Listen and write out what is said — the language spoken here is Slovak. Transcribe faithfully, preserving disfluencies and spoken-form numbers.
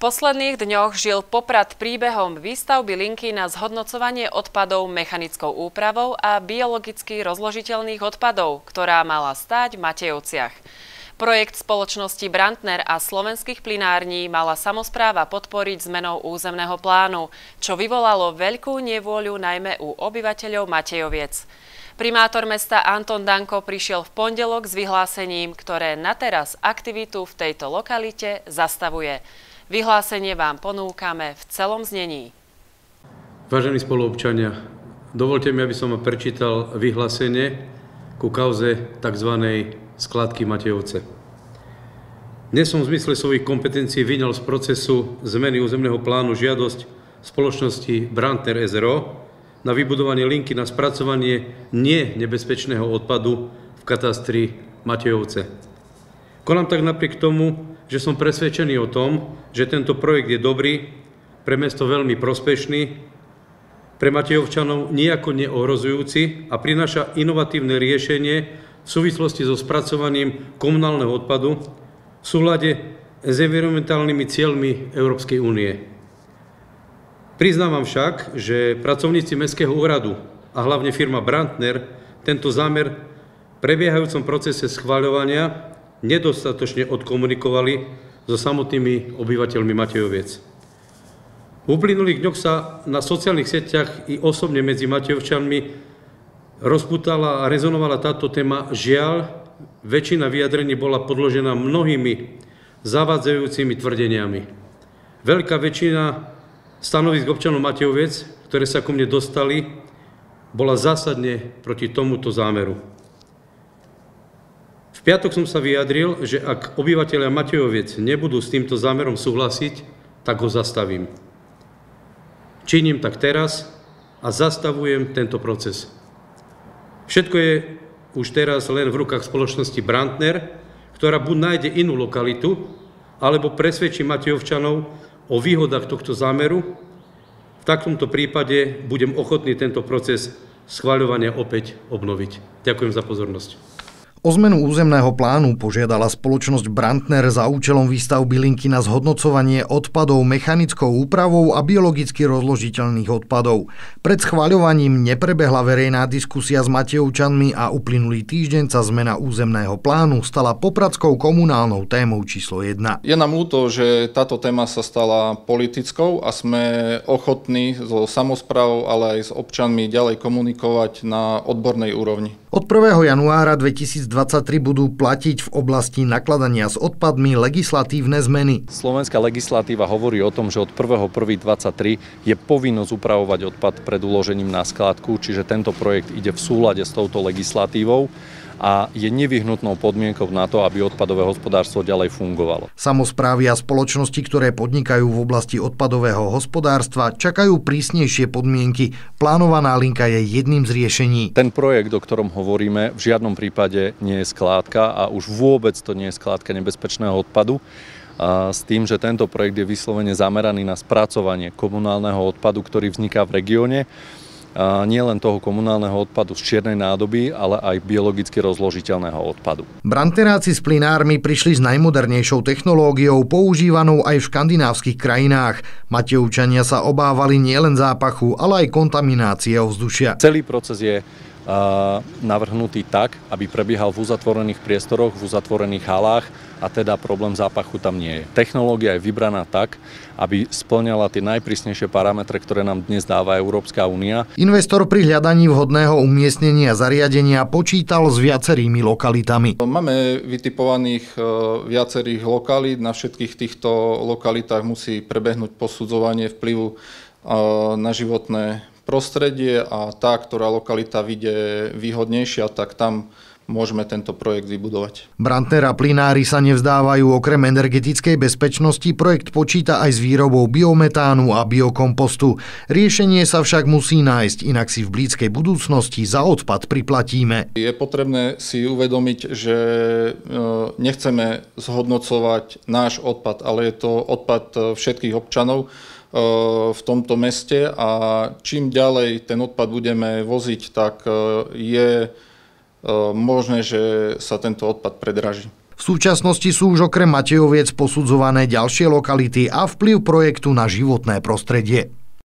posledných dňoch žil Poprad príbehom výstavby linky na zhodnocovanie odpadov mechanickou úpravou a biologicky rozložiteľných odpadov, ktorá mala stáť v Matejovciach. Projekt spoločnosti Brandner a slovenských plynární mala samospráva podporiť zmenou územného plánu, čo vyvolalo veľkú nevôľu najmä u obyvateľov Matejoviec. Primátor mesta Anton Danko prišiel v pondelok s vyhlásením, ktoré na teraz aktivitu v tejto lokalite zastavuje. Vyhlásenie vám ponúkame v celom znení. Vážení spoluobčania, dovolte mi, aby som vám prečítal vyhlásenie ku kauze tzv. Skladky Matejovce. Dnes som v zmysle svojich kompetencií vyňal z procesu zmeny územného plánu žiadosť spoločnosti Brandner es er ó na vybudovanie linky na spracovanie nenebezpečného odpadu v katastri Matejovce. Konám tak napriek tomu, že som presvedčený o tom, že tento projekt je dobrý, pre mesto veľmi prospešný, pre Matejovčanov nijako neohrozujúci a prináša inovatívne riešenie v súvislosti so spracovaním komunálneho odpadu v súlade s environmentálnymi cieľmi Európskej únie. Priznávam však, že pracovníci Mestského úradu a hlavne firma Brandner tento zámer v prebiehajúcom procese schvaľovania nedostatočne odkomunikovali so samotnými obyvateľmi Matejoviec. V uplynulých dňoch sa na sociálnych sieťach i osobne medzi Matejovčanmi rozputala a rezonovala táto téma. Žiaľ, väčšina vyjadrení bola podložená mnohými zavádzajúcimi tvrdeniami. Veľká väčšina stanovisk občanov Matejoviec, ktoré sa ku mne dostali, bola zásadne proti tomuto zámeru. V piatok som sa vyjadril, že ak obyvateľia Matejoviec nebudú s týmto zámerom súhlasiť, tak ho zastavím. Činím tak teraz a zastavujem tento proces. Všetko je už teraz len v rukách spoločnosti Brandner, ktorá buď nájde inú lokalitu, alebo presvedčí Matejovčanov o výhodách tohto zámeru. V takomto prípade budem ochotný tento proces schvaľovania opäť obnoviť. Ďakujem za pozornosť. O zmenu územného plánu požiadala spoločnosť Brandner za účelom výstavby linky na zhodnocovanie odpadov mechanickou úpravou a biologicky rozložiteľných odpadov. Pred schvaľovaním neprebehla verejná diskusia s Matejovčanmi a uplynulý týždeň sa zmena územného plánu stala popradskou komunálnou témou číslo jedna. Je nám ľúto, že táto téma sa stala politickou a sme ochotní so samosprávou, ale aj s občanmi ďalej komunikovať na odbornej úrovni. Od prvého januára dvetisícdvadsaťtri budú platiť v oblasti nakladania s odpadmi legislatívne zmeny. Slovenská legislatíva hovorí o tom, že od prvého prvého dvadsaťtri je povinnosť upravovať odpad pred uložením na skládku, čiže tento projekt ide v súlade s touto legislatívou a je nevyhnutnou podmienkou na to, aby odpadové hospodárstvo ďalej fungovalo. Samosprávy a spoločnosti, ktoré podnikajú v oblasti odpadového hospodárstva, čakajú prísnejšie podmienky. Plánovaná linka je jedným z riešení. Ten projekt, o ktorom hovoríme, v žiadnom prípade nie je skládka a už vôbec to nie je skládka nebezpečného odpadu. A s tým, že tento projekt je vyslovene zameraný na spracovanie komunálneho odpadu, ktorý vzniká v regióne. Nie len toho komunálneho odpadu z čiernej nádoby, ale aj biologicky rozložiteľného odpadu. Brandneráci s plynármi prišli s najmodernejšou technológiou, používanou aj v škandinávskych krajinách. Matejovčania sa obávali nielen zápachu, ale aj kontaminácie ovzdušia. Celý proces je navrhnutý tak, aby prebiehal v uzatvorených priestoroch, v uzatvorených halách a teda problém zápachu tam nie je. Technológia je vybraná tak, aby spĺňala tie najprísnejšie parametre, ktoré nám dnes dáva Európska únia. Investor pri hľadaní vhodného umiestnenia zariadenia počítal s viacerými lokalitami. Máme vytipovaných viacerých lokalít. Na všetkých týchto lokalitách musí prebehnúť posudzovanie vplyvu na životné prostredie a tá, ktorá lokalita vyjde výhodnejšia, tak tam môžeme tento projekt vybudovať. Brandner a plynári sa nevzdávajú. Okrem energetickej bezpečnosti projekt počíta aj s výrobou biometánu a biokompostu. Riešenie sa však musí nájsť, inak si v blízkej budúcnosti za odpad priplatíme. Je potrebné si uvedomiť, že nechceme zhodnocovať náš odpad, ale je to odpad všetkých občanov v tomto meste a čím ďalej ten odpad budeme voziť, tak je možné, že sa tento odpad predraží. V súčasnosti sú už okrem Matejoviec posudzované ďalšie lokality a vplyv projektu na životné prostredie.